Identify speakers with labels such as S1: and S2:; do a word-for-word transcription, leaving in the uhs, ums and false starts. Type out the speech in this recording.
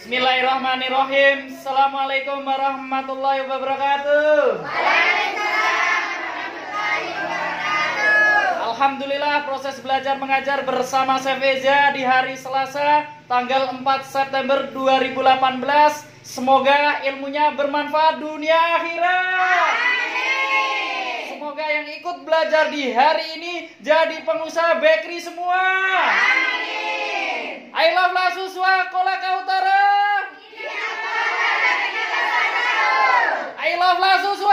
S1: Bismillahirrahmanirrahim. Assalamualaikum warahmatullahi wabarakatuh. Alhamdulillah, proses belajar mengajar bersama Chef Eza di hari Selasa tanggal empat September dua ribu delapan belas. Semoga ilmunya bermanfaat dunia akhirat. Semoga yang ikut belajar di hari ini jadi pengusaha bakery semua. I love La Suswa Kolaka Utara. I love La Suswa.